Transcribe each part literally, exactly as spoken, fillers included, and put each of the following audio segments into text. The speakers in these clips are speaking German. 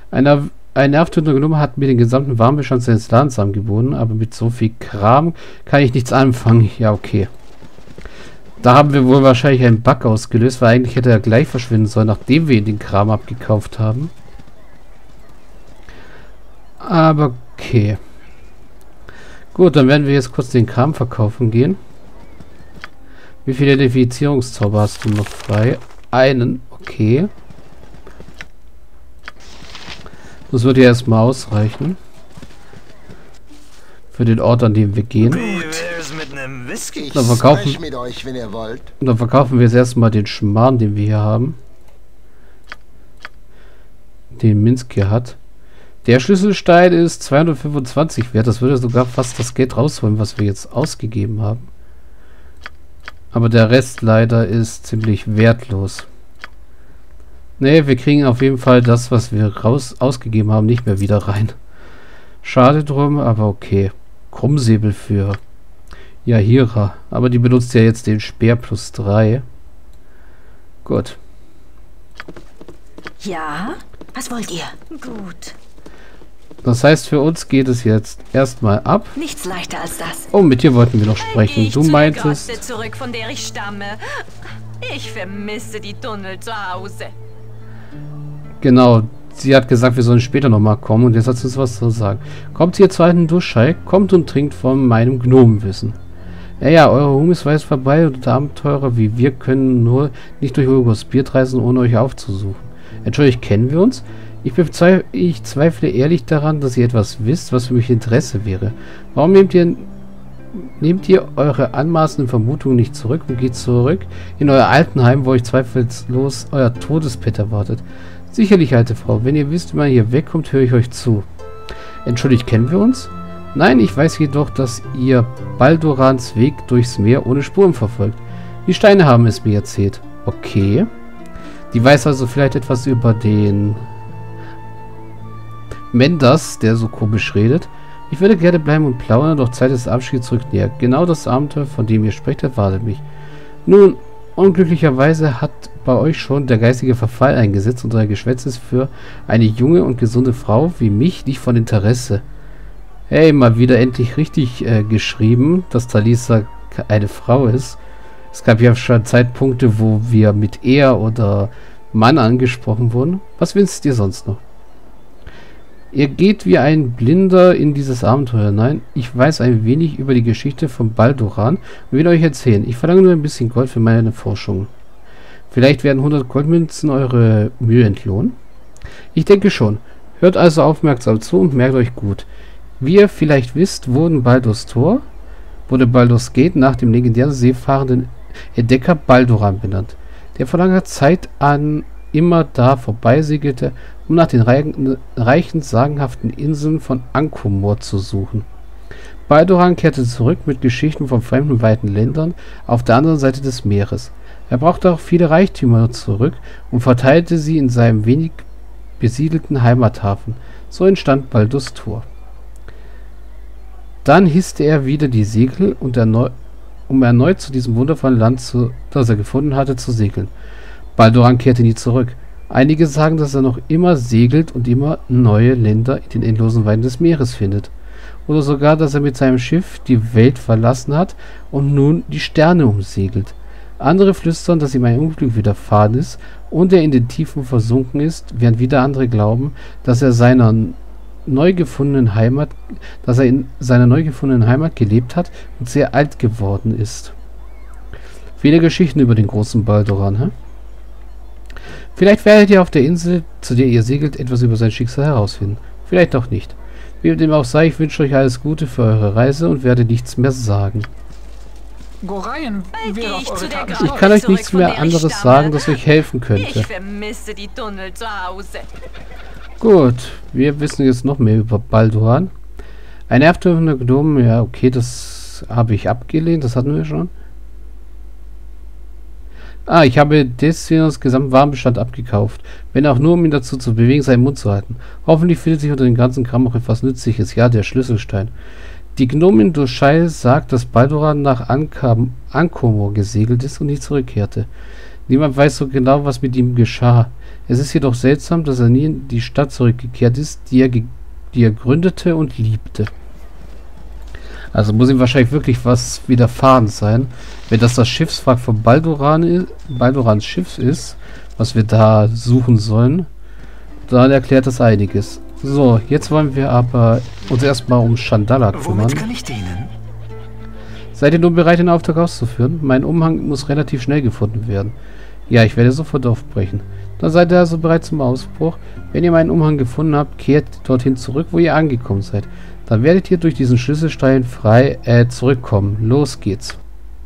Ein, ein nervtötender Gnome hat mir den gesamten Warenbestand seines Ladens angeboten, aber mit so viel Kram kann ich nichts anfangen. Ja, okay. Da haben wir wohl wahrscheinlich einen Bug ausgelöst, weil eigentlich hätte er gleich verschwinden sollen, nachdem wir den Kram abgekauft haben. Aber okay. Gut, dann werden wir jetzt kurz den Kram verkaufen gehen. Wie viele Identifizierungszauber hast du noch frei? Einen, okay. Das würde ja erstmal ausreichen. Für den Ort, an dem wir gehen. Dann verkaufen, mit euch, wenn ihr wollt. dann verkaufen wir jetzt erstmal den Schmarrn, den wir hier haben. Den Minsk hier hat. Der Schlüsselstein ist zweihundertfünfundzwanzig wert. Das würde sogar fast das Geld rausholen, was wir jetzt ausgegeben haben. Aber der Rest leider ist ziemlich wertlos. Ne, wir kriegen auf jeden Fall das, was wir raus ausgegeben haben, nicht mehr wieder rein. Schade drum, aber okay. Krummsäbel für Yahira. Aber die benutzt ja jetzt den Speer plus drei. Gut. Ja? Was wollt ihr? Gut. Das heißt, für uns geht es jetzt erstmal ab. Nichts leichter als das. Oh, mit dir wollten wir noch sprechen. Du meintest... Ich zurück, von der ich stamme. Ich vermisse die Tunnel zu Hause. Genau. Sie hat gesagt, wir sollen später nochmal kommen und jetzt hat sie uns was zu sagen. Kommt ihr zweiten Duschei, kommt und trinkt von meinem Gnomenwissen. Ja, ja, eure Humusweis ist vorbei und Abenteurer wie wir können nur nicht durch Urgos Bier reisen, ohne euch aufzusuchen. Entschuldigt, kennen wir uns? Ich, bezweifle, ich zweifle ehrlich daran, dass ihr etwas wisst, was für mich Interesse wäre. Warum nehmt ihr, nehmt ihr eure anmaßenden Vermutungen nicht zurück und geht zurück in euer Altenheim, wo euch zweifellos euer Todespet erwartet? Sicherlich, alte Frau, wenn ihr wisst, wie man hier wegkommt, höre ich euch zu. Entschuldigt, kennen wir uns? Nein, ich weiß jedoch, dass ihr Baldurans Weg durchs Meer ohne Spuren verfolgt. Die Steine haben es mir erzählt. Okay. Die weiß also vielleicht etwas über den... Mendas, der so komisch redet. Ich würde gerne bleiben und plaudern, doch Zeit des Abschieds rückt näher. Genau das Abenteuer, von dem ihr sprecht, erwartet mich. Nun, unglücklicherweise hat bei euch schon der geistige Verfall eingesetzt und euer Geschwätz ist für eine junge und gesunde Frau wie mich nicht von Interesse. Hey, mal wieder endlich richtig äh, geschrieben, dass Talisa eine Frau ist. Es gab ja schon Zeitpunkte, wo wir mit er oder Mann angesprochen wurden. Was wünscht ihr sonst noch? Ihr geht wie ein Blinder in dieses Abenteuer hinein. Ich weiß ein wenig über die Geschichte von Balduran und will euch erzählen. Ich verlange nur ein bisschen Gold für meine Forschung. Vielleicht werden hundert Goldmünzen eure Mühe entlohnen? Ich denke schon. Hört also aufmerksam zu und merkt euch gut. Wie ihr vielleicht wisst, wurden Baldur's Tor, wurde Baldur's Gate nach dem legendären seefahrenden Entdecker Balduran benannt, der vor langer Zeit an immer da vorbeisegelte, um nach den reichen, reichen, sagenhaften Inseln von Ankomor zu suchen. Balduran kehrte zurück mit Geschichten von fremden, weiten Ländern auf der anderen Seite des Meeres. Er brachte auch viele Reichtümer zurück und verteilte sie in seinem wenig besiedelten Heimathafen. So entstand Baldur's Tor. Dann hisste er wieder die Segel, und erneu um erneut zu diesem wundervollen Land, zu, das er gefunden hatte, zu segeln. Balduran kehrte nie zurück. Einige sagen, dass er noch immer segelt und immer neue Länder in den endlosen Weiten des Meeres findet. Oder sogar, dass er mit seinem Schiff die Welt verlassen hat und nun die Sterne umsegelt. Andere flüstern, dass ihm ein Unglück widerfahren ist und er in den Tiefen versunken ist, während wieder andere glauben, dass er seiner neu gefundenen Heimat, dass er in seiner neu gefundenen Heimat gelebt hat und sehr alt geworden ist. Viele Geschichten über den großen Balduran, hä? Vielleicht werdet ihr auf der Insel, zu der ihr segelt, etwas über sein Schicksal herausfinden. Vielleicht auch nicht. Wie dem auch sei, ich wünsche euch alles Gute für eure Reise und werde nichts mehr sagen. Goreien wäre auf eure Karte. Ich kann euch nichts mehr anderes sagen, das euch helfen könnte. Ich vermisse die Tunnel zu Hause. Gut, wir wissen jetzt noch mehr über Balduran. Ein nervtötender Gnome, ja okay, das habe ich abgelehnt, das hatten wir schon. Ah, ich habe Destinos gesamten Warenbestand abgekauft. Wenn auch nur, um ihn dazu zu bewegen, seinen Mund zu halten. Hoffentlich findet sich unter dem ganzen Kram auch etwas Nützliches. Ja, der Schlüsselstein. Die Gnomin Duschai sagt, dass Balduran nach Ankomor gesegelt ist und nicht zurückkehrte. Niemand weiß so genau, was mit ihm geschah. Es ist jedoch seltsam, dass er nie in die Stadt zurückgekehrt ist, die er, die er gründete und liebte. Also muss ihm wahrscheinlich wirklich was widerfahren sein. Wenn das das Schiffswrack von Balduran ist, Baldurans Schiff ist, was wir da suchen sollen, dann erklärt das einiges. So, jetzt wollen wir aber uns erstmal um Chandala kümmern. Womit kann ich dienen? Seid ihr nun bereit, den Auftrag auszuführen? Mein Umhang muss relativ schnell gefunden werden. Ja, ich werde sofort aufbrechen. Dann seid ihr also bereit zum Ausbruch. Wenn ihr meinen Umhang gefunden habt, kehrt dorthin zurück, wo ihr angekommen seid. Dann werdet ihr durch diesen Schlüsselstein frei äh, zurückkommen. Los geht's.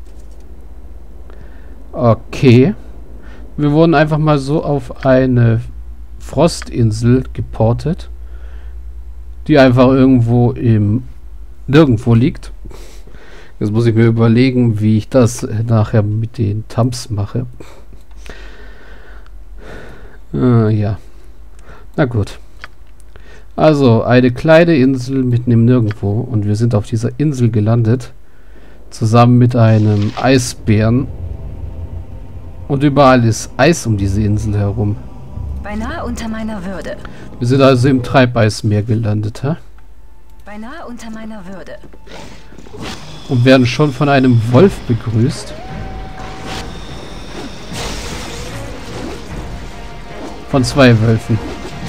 Okay. Wir wurden einfach mal so auf eine Frostinsel geportet, die einfach irgendwo im Nirgendwo liegt. Jetzt muss ich mir überlegen, wie ich das nachher mit den Tamps mache. Äh, ja. Na gut. Also, eine kleine Insel mitten im Nirgendwo. Und wir sind auf dieser Insel gelandet. Zusammen mit einem Eisbären. Und überall ist Eis um diese Insel herum. Beinahe unter meiner Würde. Wir sind also im Treibeismeer gelandet, hä? Beinahe unter meiner Würde. Und werden schon von einem Wolf begrüßt. Von zwei Wölfen.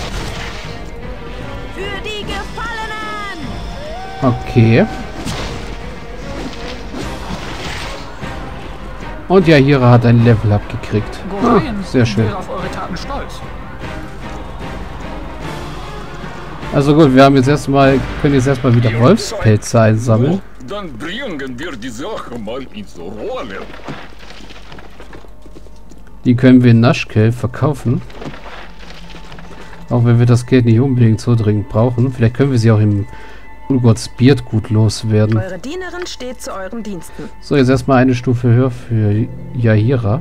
Für die Gefallenen! Okay. Und Jaheira hat ein Level abgekriegt. Ah, sehr schön. wäre auf eure Taten stolz. Also gut, wir haben jetzt erstmal, können jetzt erstmal wieder Wolfspelze einsammeln. Dann bringen wir die Sache mal ins Rollen. Die können wir in Naschkel verkaufen. Auch wenn wir das Geld nicht unbedingt so dringend brauchen. Vielleicht können wir sie auch im Urgots Beard gut loswerden. Eure Dienerin steht zu euren Diensten. So, jetzt erstmal eine Stufe höher für Jaheira.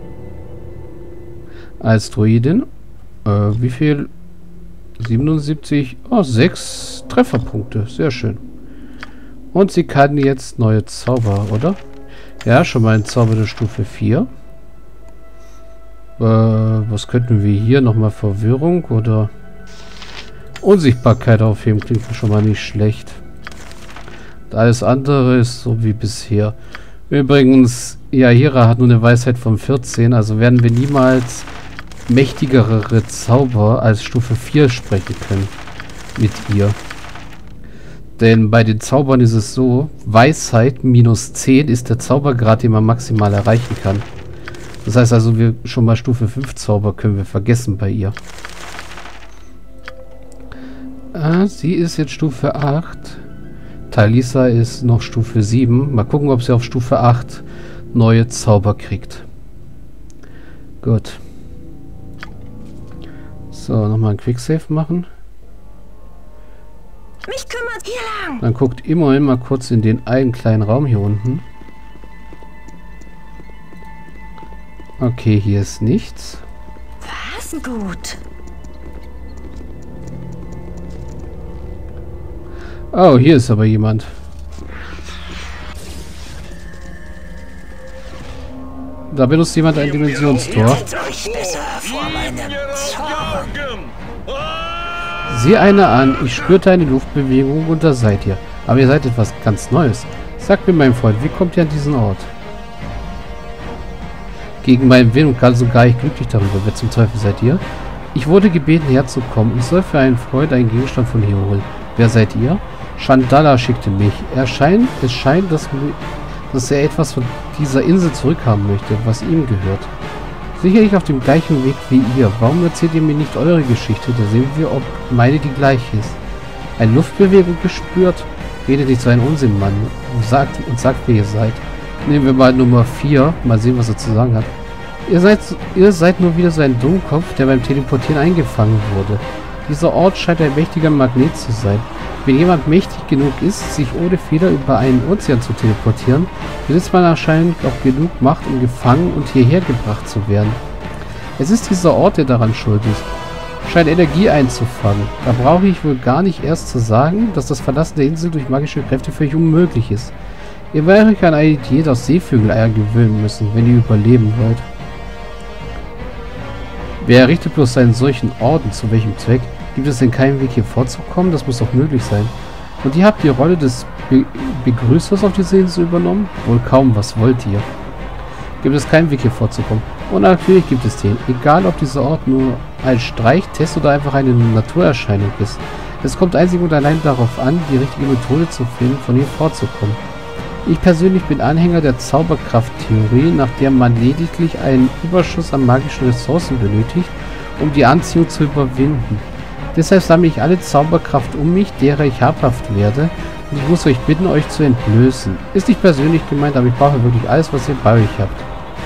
Als Druidin. Äh, wie viel? siebenundsiebzig. Oh, sechs Trefferpunkte. Sehr schön. Und sie kann jetzt neue Zauber, oder? Ja, schon mal ein Zauber der Stufe vier. Äh, was könnten wir hier? Nochmal Verwirrung oder Unsichtbarkeit aufheben. Klingt schon mal nicht schlecht. Und alles andere ist so wie bisher. Übrigens, Jaheira hat nur eine Weisheit von vierzehn, also werden wir niemals mächtigere Zauber als Stufe vier sprechen können mit ihr. Denn bei den Zaubern ist es so, Weisheit minus zehn ist der Zaubergrad, den man maximal erreichen kann. Das heißt also, wir schon mal Stufe fünf Zauber können wir vergessen bei ihr. Ah, sie ist jetzt Stufe acht. Talisa ist noch Stufe sieben. Mal gucken, ob sie auf Stufe acht neue Zauber kriegt. Gut. So, nochmal ein Quicksave machen. Mich kümmert hier lang. Dann guckt immerhin mal kurz in den einen kleinen Raum hier unten. Okay, hier ist nichts. Was? Gut. Oh, hier ist aber jemand. Da benutzt jemand ein Dimensionstor. Euch besser vor meinem Zorn. Sieh einer an, ich spürte eine Luftbewegung und da seid ihr. Aber ihr seid etwas ganz Neues. Sagt mir, mein Freund, wie kommt ihr an diesen Ort? Gegen meinen Willen und ganz und gar nicht glücklich darüber. Wer zum Teufel seid ihr? Ich wurde gebeten, herzukommen. Ich soll für einen Freund einen Gegenstand von hier holen. Wer seid ihr? Chandala schickte mich. Er scheint, es scheint, dass, dass er etwas von dieser Insel zurückhaben möchte, was ihm gehört. Sicherlich auf dem gleichen Weg wie ihr. Warum erzählt ihr mir nicht eure Geschichte? Da sehen wir, ob meine die gleiche ist. Eine Luftbewegung gespürt? Redet nicht so einen Unsinn, Mann. Und sagt, und sagt, wer ihr seid. Nehmen wir mal Nummer vier. Mal sehen, was er zu sagen hat. Ihr seid, ihr seid nur wieder so ein Dummkopf, der beim Teleportieren eingefangen wurde. Dieser Ort scheint ein mächtiger Magnet zu sein. Wenn jemand mächtig genug ist, sich ohne Fehler über einen Ozean zu teleportieren, besitzt man anscheinend auch genug Macht, um gefangen und hierher gebracht zu werden. Es ist dieser Ort, der daran schuld ist. Scheint Energie einzufangen. Da brauche ich wohl gar nicht erst zu sagen, dass das Verlassen der Insel durch magische Kräfte völlig unmöglich ist. Ihr werdet euch an eine Diät aus Seevögeleiern gewöhnen müssen, wenn ihr überleben wollt. Wer errichtet bloß einen solchen Orden? Zu welchem Zweck? Gibt es denn keinen Weg hier vorzukommen? Das muss doch möglich sein. Und ihr habt die Rolle des Be Begrüßers auf dieser Insel übernommen? Wohl kaum, was wollt ihr? Gibt es keinen Weg hier vorzukommen? Und natürlich gibt es den. Egal, ob dieser Ort nur ein Streichtest oder einfach eine Naturerscheinung ist. Es kommt einzig und allein darauf an, die richtige Methode zu finden, von hier vorzukommen. Ich persönlich bin Anhänger der Zauberkrafttheorie, nach der man lediglich einen Überschuss an magischen Ressourcen benötigt, um die Anziehung zu überwinden. Deshalb sammle ich alle Zauberkraft um mich, derer ich habhaft werde, und ich muss euch bitten, euch zu entblößen. Ist nicht persönlich gemeint, aber ich brauche wirklich alles, was ihr bei euch habt.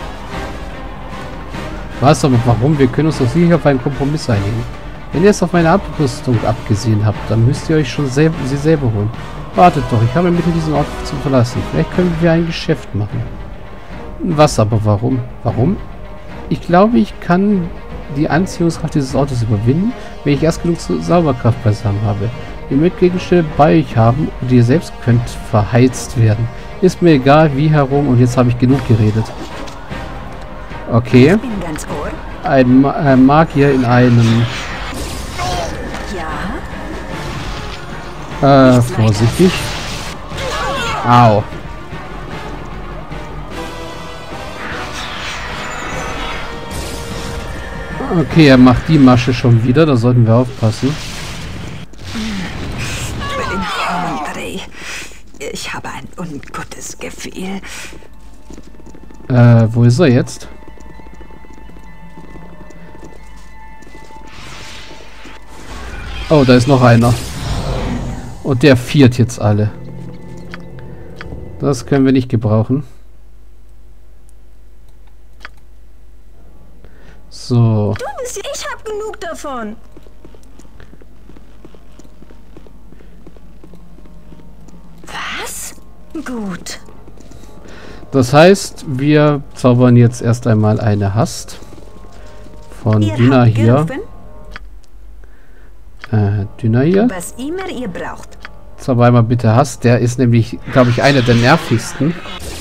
Was, aber warum? Wir können uns doch sicher auf einen Kompromiss einigen. Wenn ihr es auf meine Abrüstung abgesehen habt, dann müsst ihr euch schon selb sie selber holen. Wartet doch, ich habe Mittel, diesen Ort zu verlassen. Vielleicht können wir ein Geschäft machen. Was aber, warum? Warum? Ich glaube, ich kann die Anziehungskraft dieses Ortes überwinden, wenn ich erst genug Zauberkraft beisammen habe. Ihr mögt Gegenstände bei euch haben und ihr selbst könnt verheizt werden. Ist mir egal, wie herum, und jetzt habe ich genug geredet. Okay. Ein Ma äh, Magier in einem... Äh, vorsichtig. Au. Okay, er macht die Masche schon wieder, da sollten wir aufpassen. Ich habe ein ungutes Gefühl. Äh, wo ist er jetzt? Oh, da ist noch einer. Und der viert jetzt alle. Das können wir nicht gebrauchen. So. Du bist, ich hab genug davon. Was? Gut. Das heißt, wir zaubern jetzt erst einmal eine Hast von Ihr Dina habt hier. gerufen, Äh, Dina hier. was immer ihr braucht. Zauber einmal bitte Hast. Der ist nämlich, glaube ich, einer der nervigsten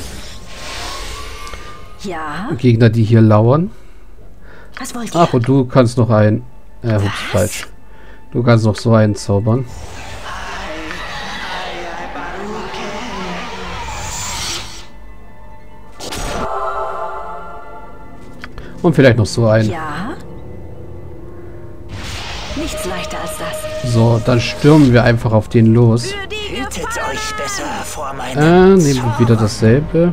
Ja, Gegner, die hier lauern. was wollt ihr? Ach, und du kannst noch einen... Äh, ups, falsch. Du kannst noch so einen zaubern. Und vielleicht noch so einen. Ja. Nichts leichter als das. So, dann stürmen wir einfach auf den los. Hütet euch besser vor Äh, meinem nehmen wir wieder dasselbe.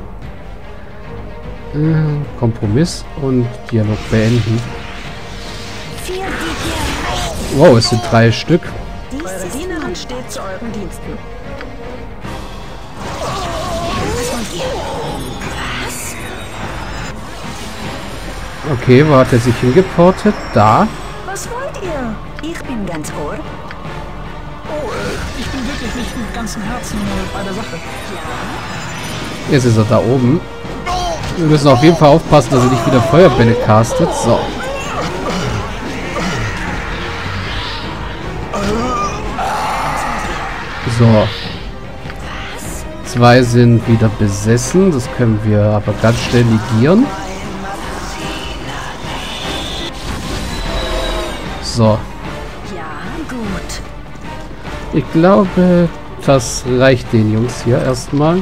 Äh, Kompromiss und Dialog beenden. Für die Wow, es sind drei Stück. Dies Eure ist Dienerin steht zu euren Diensten. was wollt ihr? Okay, wo hat er sich hingeportet? Da. Was wollt ihr? Ich bin ganz ohr. Oh, äh, ich bin wirklich nicht mit ganzem Herzen äh, bei der Sache. Jetzt ist er da oben. Wir müssen auf jeden Fall aufpassen, dass er nicht wieder Feuerbälle castet. So. So. Zwei sind wieder besessen. Das können wir aber ganz schnell negieren. So. Ja, gut. Ich glaube, das reicht den Jungs hier erstmal.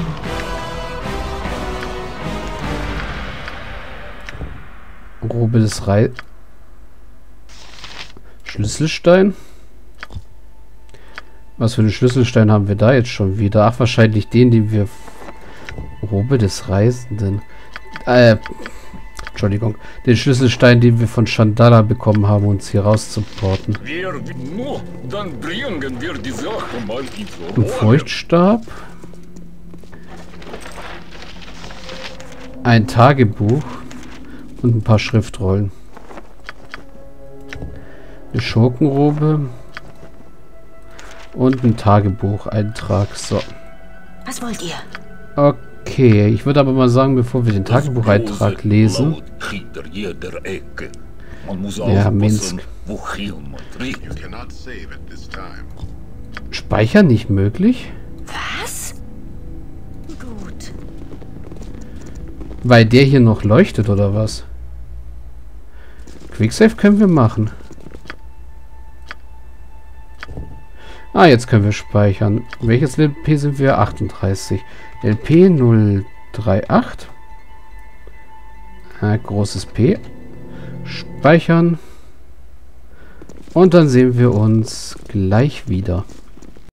Robe des Rei... Schlüsselstein? Was für einen Schlüsselstein haben wir da jetzt schon wieder? Ach, wahrscheinlich den, den wir... Robe des Reisenden. Äh... Entschuldigung. Den Schlüsselstein, den wir von Chandala bekommen haben, uns hier rauszuporten. Wir, no, dann bringen wir die Sache mal ins Ein Rollen. Feuchtstab. Ein Tagebuch. Und ein paar Schriftrollen. Eine Schurkenrobe. Und ein Tagebucheintrag. So. Was wollt ihr? Okay, ich würde aber mal sagen, bevor wir den Tagebucheintrag lesen. Hinter jeder Ecke. Man muss Ja, aufpassen, Minsk. wohin man tritt. You cannot save at this time. Speichern nicht möglich? Was? Gut. Weil der hier noch leuchtet, oder was? Quicksave können wir machen. Ah, jetzt können wir speichern. Welches L P sind wir? achtunddreißig. L P null drei acht. Ah, großes P. Speichern. Und dann sehen wir uns gleich wieder.